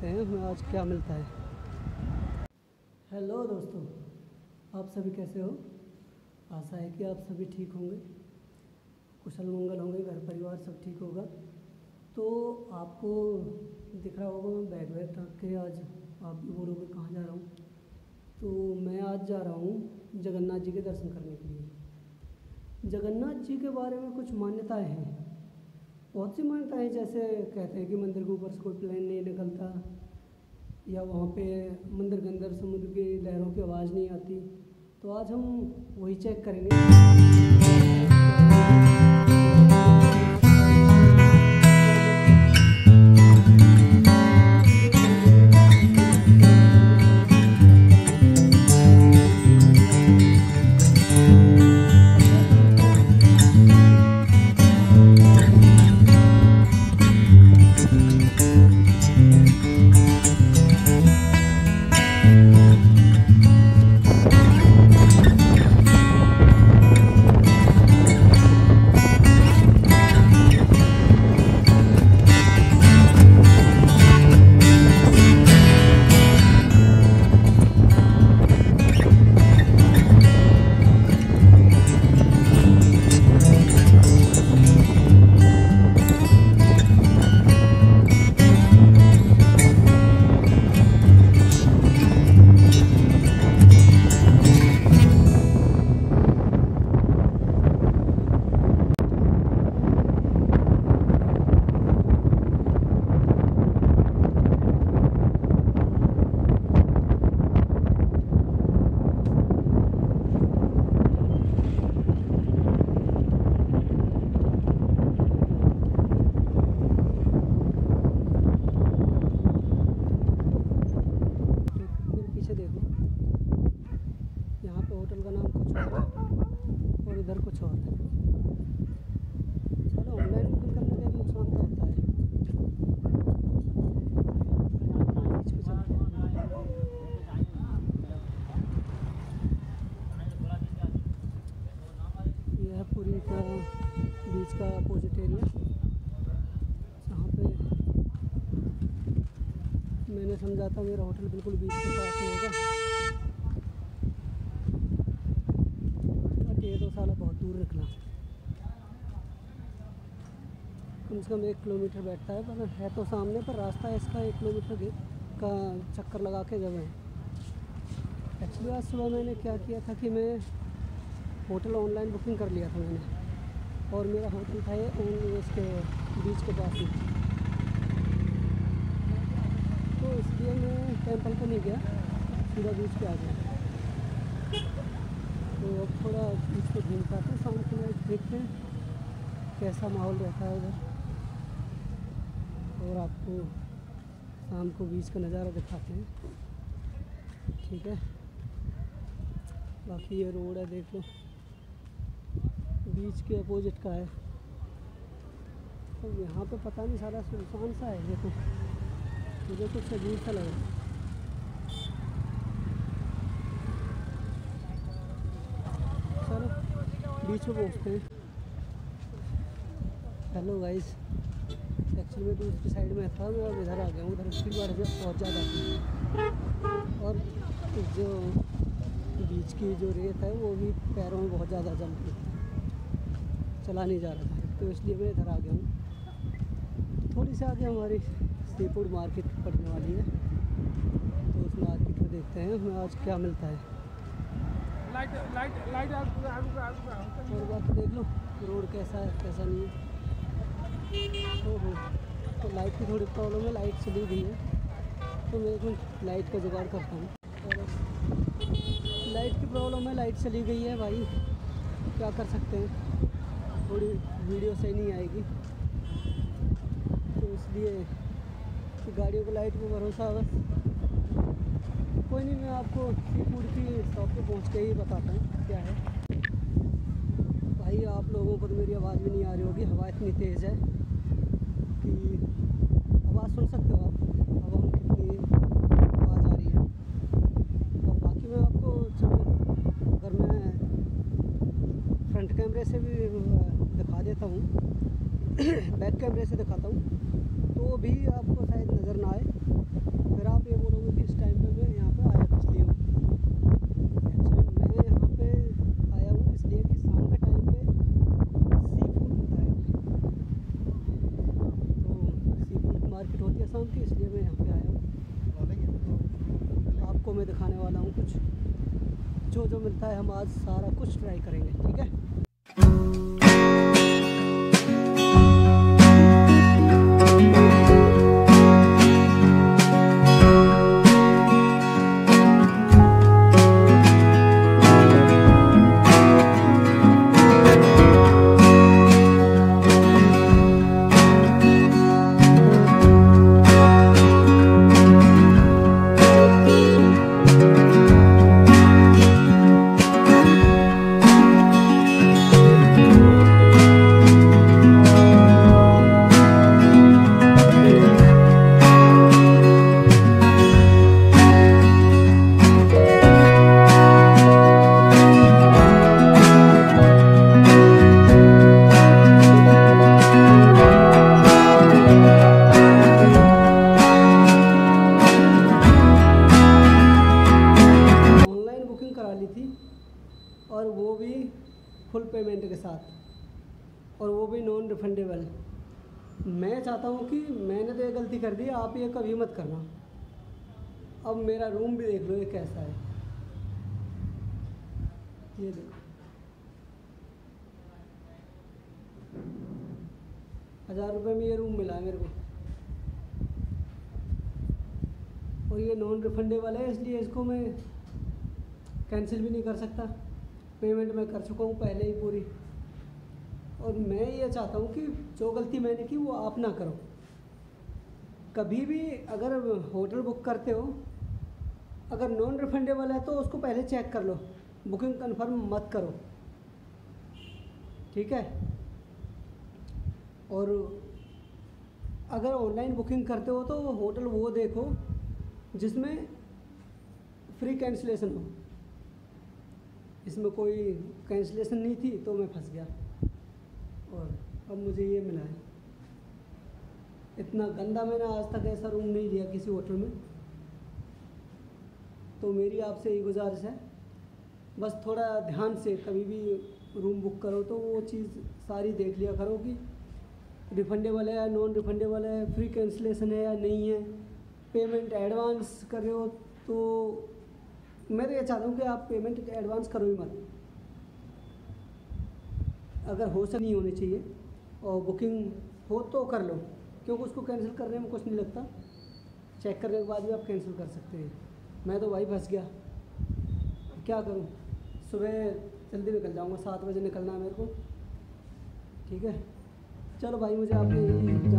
देखते हैं हमें आज क्या मिलता है। हेलो दोस्तों, आप सभी कैसे हो? आशा है कि आप सभी ठीक होंगे, कुशल मंगल होंगे, घर परिवार सब ठीक होगा। तो आपको दिख रहा होगा मैं बैग वैग रख के, आज आप भी बोलोगे कहाँ जा रहा हूँ। तो मैं आज जा रहा हूँ जगन्नाथ जी के दर्शन करने के लिए। जगन्नाथ जी के बारे में कुछ मान्यताएं हैं, बहुत सी मान्यताएं, जैसे कहते हैं कि मंदिर के ऊपर से कोई प्लेन नहीं निकलता, या वहाँ पे मंदिर के अंदर समुद्र की लहरों की आवाज़ नहीं आती। तो आज हम वही चेक करेंगे। होटल का नाम कुछ और है और इधर कुछ और है। चलो, ऑनलाइन बुकिंग करने का एक नुकसान तो होता है। यह है पूरी का बीच का अपोजिट एरिया, जहाँ पे मैंने समझा था मेरा होटल बिल्कुल बीच के पास में होगा। ये 2 साल बहुत दूर निकला, कम से कम 1 किलोमीटर बैठता है, पर है तो सामने, पर रास्ता इसका 1 किलोमीटर का चक्कर लगा के जब है। एक्चुअली आज सुबह मैंने क्या किया था कि मैं होटल ऑनलाइन बुकिंग कर लिया था मैंने, और मेरा होटल था ये इसके बीच के पास ही, तो इसलिए मैं टेंपल को नहीं गया, सीधा बीच पे आ गया। तो अब थोड़ा बीच पे घूम पाते हैं, शाम के नाइट देखते हैं कैसा माहौल रहता है उधर, और आपको शाम को बीच का नज़ारा दिखाते हैं। ठीक है, बाकी ये रोड है, देख लो, बीच के अपोजिट का है। तो यहाँ पे पता नहीं, सारा सुनसान सा है, देखो मुझे कुछ अजीब सा लग रहा है। बीच में पहुँचते हैं। हेलो गाइस, एक्चुअली मैं दूसरी साइड में था, मैं अब इधर आ गया हूँ। उधर स्पीड बढ़ बहुत ज़्यादा, और जो बीच की जो रेत है वो भी पैरों में बहुत ज़्यादा जम रही, चला नहीं जा रहा था, तो इसलिए मैं इधर आ गया हूँ। थोड़ी सी आगे हमारी सी फूड मार्केट पड़ने वाली है, तो उस मार्केट में देखते हैं हमें आज क्या मिलता है। लाइट और बाकी देख लो रोड कैसा है कैसा नहीं है। ओहो, तो लाइट की थोड़ी प्रॉब्लम है, लाइट चली गई है, तो मैं एक मिनट लाइट का जुगाड़ करता हूँ। लाइट की प्रॉब्लम है, लाइट चली गई है भाई, क्या कर सकते हैं, थोड़ी वीडियो सही नहीं आएगी, तो इसलिए गाड़ियों को लाइट पर भरोसा है बस। कोई नहीं, मैं आपको सी फूड की शॉप पे पहुंच के ही बताता हूँ क्या है। भाई आप लोगों को तो मेरी आवाज़ भी नहीं आ रही होगी, हवा इतनी तेज़ है कि आवाज़ सुन सकते हो आप, हवा में कितनी आवाज़ आ रही है। और बाकी मैं आपको, चलो अगर मैं फ्रंट कैमरे से भी दिखा देता हूँ बैक कैमरे से दिखाता हूँ, तो तो भी आपको शायद नज़र ना आए, फिर आप ये बोलोगे कि इस टाइम पे मैं यहाँ पे आया किस लिए हूँ। एक्चुअली मैं यहाँ पे आया हूँ इसलिए कि शाम के टाइम पे सी फूड मिलता है, तो सी फूड मार्केट होती है शाम की, इसलिए मैं यहाँ पे आया हूँ। तो आपको मैं दिखाने वाला हूँ कुछ जो मिलता है, हम आज सारा कुछ ट्राई करेंगे, ठीक है। और वो भी फुल पेमेंट के साथ, और वो भी नॉन रिफंडेबल। मैं चाहता हूँ कि मैंने तो ये गलती कर दी, आप ये कभी मत करना। अब मेरा रूम भी देख लो ये कैसा है, ये देखो 1000 रुपये में ये रूम मिला है मेरे को, और ये नॉन रिफंडेबल है, इसलिए इसको मैं कैंसिल भी नहीं कर सकता। पेमेंट मैं कर चुका हूँ पहले ही पूरी, और मैं ये चाहता हूँ कि जो गलती मैंने की वो आप ना करो। कभी भी अगर होटल बुक करते हो, अगर नॉन रिफंडेबल है तो उसको पहले चेक कर लो, बुकिंग कंफर्म मत करो, ठीक है। और अगर ऑनलाइन बुकिंग करते हो तो होटल वो देखो जिसमें फ्री कैंसिलेशन हो। इसमें कोई कैंसिलेशन नहीं थी तो मैं फंस गया, और अब मुझे ये मिला है। इतना गंदा मैंने आज तक ऐसा रूम नहीं लिया किसी होटल में। तो मेरी आपसे यही गुजारिश है, बस थोड़ा ध्यान से कभी भी रूम बुक करो तो वो चीज़ सारी देख लिया करो कि रिफंडेबल है या नॉन रिफंडेबल है, फ्री कैंसिलेशन है या नहीं है, पेमेंट एडवांस कर रहे हो तो मैं तो ये चाहता हूँ कि आप पेमेंट एडवांस करो ही मत, अगर हो सके नहीं होनी चाहिए, और बुकिंग हो तो कर लो, क्योंकि उसको कैंसिल करने में कुछ नहीं लगता, चेक करने के बाद भी आप कैंसिल कर सकते हैं। मैं तो भाई फंस गया, क्या करूँ। सुबह जल्दी निकल जाऊँगा, 7 बजे निकलना है मेरे को, ठीक है। चलो भाई, मुझे आपने